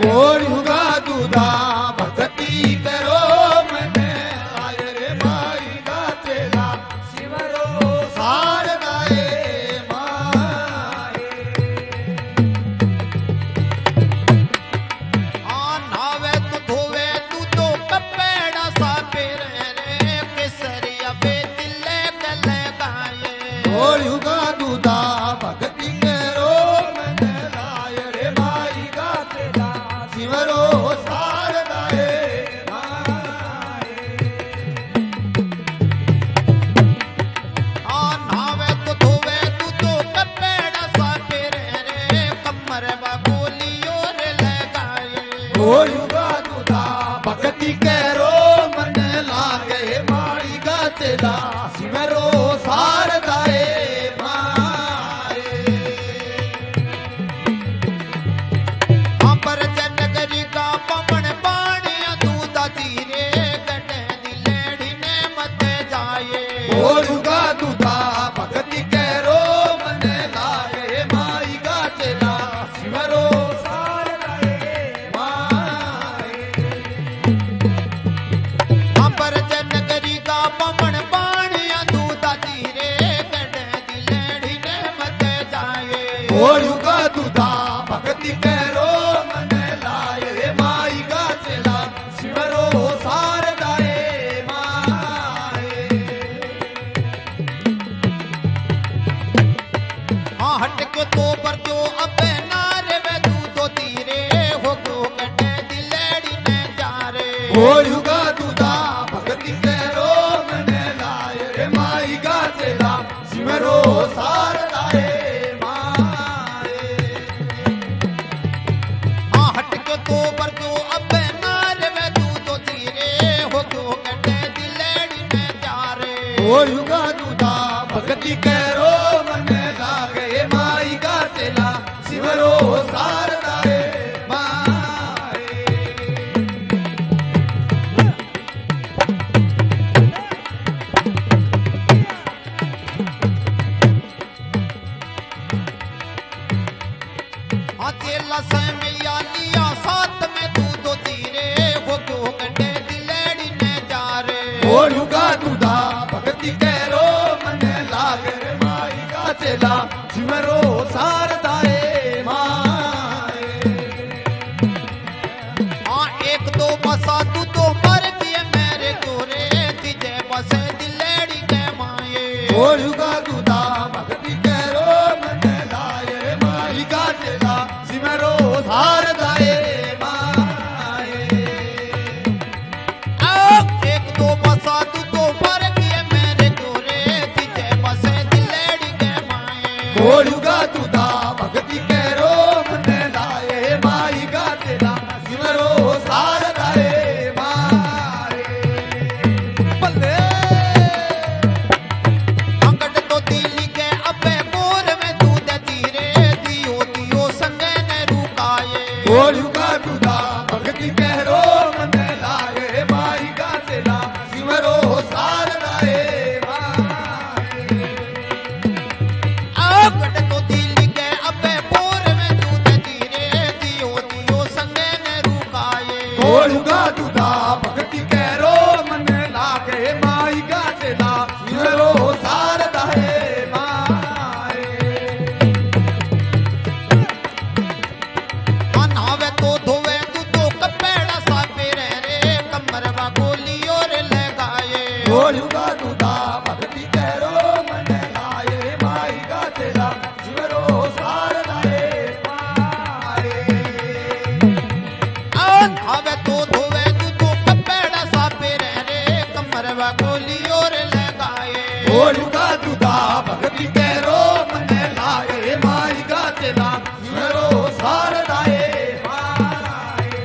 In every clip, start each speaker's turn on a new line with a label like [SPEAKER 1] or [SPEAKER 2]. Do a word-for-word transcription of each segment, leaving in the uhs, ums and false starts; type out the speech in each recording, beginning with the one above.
[SPEAKER 1] गोड़ युगा दूधा भक्ति करो मने लाय रे माई का चेला सिमरो शारदाए माए।
[SPEAKER 2] हाँ नावे तू धोवे तू तो कपेड़ा सा पेर रे केसरिया बे दिले गले गाये।
[SPEAKER 1] गोड़ युगा दूधा भक्ति करो मने लाय रे माई का चेला सिमरो शारदाए माए।
[SPEAKER 2] हाँ नावे तू धोवे तू तो कपेड़ा सा पेर रे कमर बा बोलियो रे लगाए।
[SPEAKER 1] गोड़ युगा दूधा भक्ति करो मन लागे माई का चेला सिमरो शारदाए माए।
[SPEAKER 2] अंबर जनगरी का पवन पानिया दूधा धीरे गटे दिलेड़ी ने मत जाए।
[SPEAKER 1] गोड़ युगा दूधा भक्ति करो मन लागे माई का चेला सिमरो शारदाए माए।
[SPEAKER 2] अंबर जनगरी का पवन पानिया दूधा धीरे गटे दिलेड़ी ने मत जाए।
[SPEAKER 1] गोड़ युगा दूधा भक्ति करो मन लागे माई का चेला सिमरो शारदाए माए।
[SPEAKER 2] हाँ हट के तो पर जो अबे नारे वे दूधो धीरे हो गो गटे दिलेड़ी ने जा रे।
[SPEAKER 1] गोड़ युगा दूधा भक्ति करो मन लाय रे माई का चेला सिमरो शारदाए माए।
[SPEAKER 2] हाँ हट के तो पर जो अबे नारे वे दूधो धीरे हो गो गटे दिलेड़ी ने जा रे।
[SPEAKER 1] गोड़ युगा दूधा भक्ति करो मन लागे माई का चेला सिमरो शारदाए माए।
[SPEAKER 2] हाँ चेला से मैया लिया साथ में दूधो धीरे हो गो गटे दिलेड़ी ने जा रे।
[SPEAKER 1] गोड़ युगा दूधा भक्ति करो मन लागे रे माई का चेला सिमरो शारदाए माए।
[SPEAKER 2] हाँ एक दो बसा तू तो मर दिए मेरे गोरे तीजे बसे दिलेड़ी के माए।
[SPEAKER 1] गोड़ युगा दूधा भक्ति करो मन लाय रे माई का चेला सिमरो शारदाए माए।
[SPEAKER 2] एक दो बसा तू तो मर दिए मेरे गोरे तीजे बसे दिलेड़ी के माए।
[SPEAKER 1] गोड़ युगा दूधा भक्ति करो मन लाए माई का चेला सिमरो शारदाए माए। बल्ले
[SPEAKER 2] अंगड़ तो दिली के अबे गोर में दूध धीरे दियो दियो संगे ने रुकाए।
[SPEAKER 1] गोड़ युगा दूधा भक्ति करो मन लागे माई का चेला सिमरो शारदाए माए।
[SPEAKER 2] अंगड़ तो दिली के अबे गोर में दूध धीरे दियो दियो संगे ने रुकाए।
[SPEAKER 1] गोड़ युगा दूधा भक्ति करो मन लागे माई का चेला सिमरो शारदाए माए।
[SPEAKER 2] नावे तो धोवे तू तो कपेड़ा सा पेरे रे कमर बा गोलियो रे लगाए।
[SPEAKER 1] गोड़ युगा दूधा भक्ति करो मन लाए माई का चेला सिमरो शारदाए माए।
[SPEAKER 2] नावे तो धोवे तू तो कपेड़ा सा पेरे रे कमर बा गोलियो रे लगाए।
[SPEAKER 1] गोड़ युगा दूधा भक्ति करो मन लाए माई का चेला सिमरो शारदाए माए।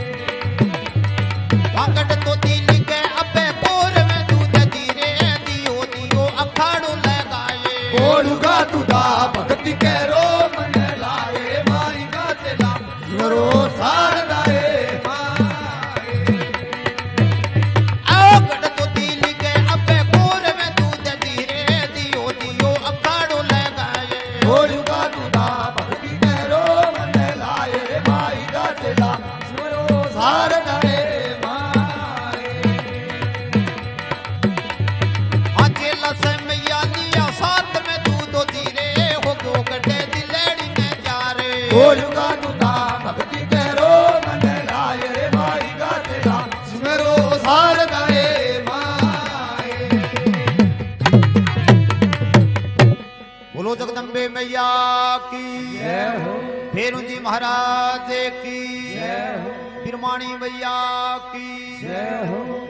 [SPEAKER 2] अंगड़ तो दिली के अबे गोर में दूध धीरे दियो दियो अखाड़ो लगाए।
[SPEAKER 1] गोड़ युगा दूधा भक्ति करो मन लाए माई का चेला सिमरो शारदाए माए।
[SPEAKER 2] अंगड़ तो दिली के अबे गोर में दूध धीरे बोलो जगदम्बे मैया की
[SPEAKER 1] जय हो
[SPEAKER 2] फेरू जी महाराज की
[SPEAKER 1] जय हो
[SPEAKER 2] फिरमाणी मैया की
[SPEAKER 1] जय हो